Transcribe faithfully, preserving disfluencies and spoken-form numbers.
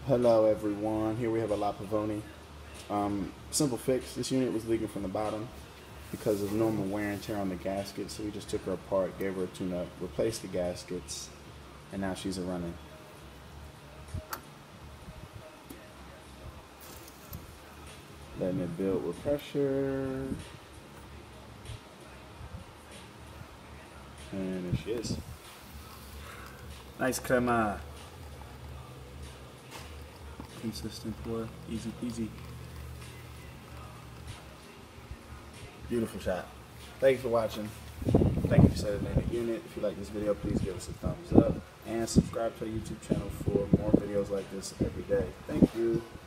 Hello everyone, here we have a La Pavoni. Um, simple fix, this unit was leaking from the bottom because of normal wear and tear on the gaskets, so we just took her apart, gave her a tune-up, replaced the gaskets, and now she's a running. Letting it build with pressure. And there she is. Nice crema. Consistent pour, easy peasy. Beautiful shot. Thanks for watching. Thank you for setting in the unit. If you like this video, please give us a thumbs up and subscribe to our YouTube channel for more videos like this every day. Thank you.